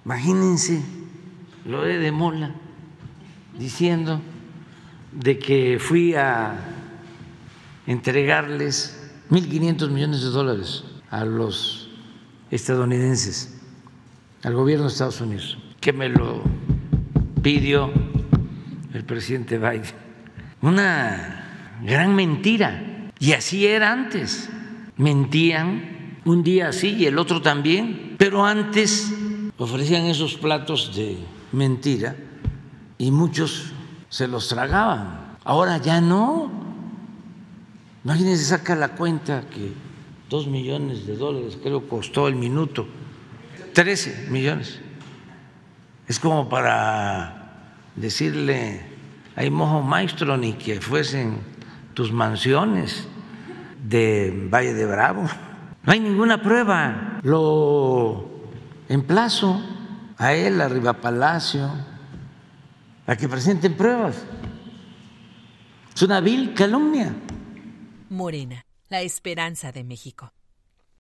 Imagínense lo de Mola diciendo de que fui a entregarles 1.500 millones de dólares a los estadounidenses, al gobierno de Estados Unidos, que me lo pidió el presidente Biden. Una gran mentira. Y así era antes. Mentían un día así y el otro también, pero antes ofrecían esos platos de mentira y muchos se los tragaban. Ahora ya no. Imagínense, saca la cuenta que 2 millones de dólares creo costó el minuto, 13 millones. Es como para decirle, hay mojo maestro, ni que fuesen tus mansiones de Valle de Bravo. No hay ninguna prueba. Lo emplazo a él, a Riva Palacio, a que presenten pruebas. Es una vil calumnia. Morena, la esperanza de México.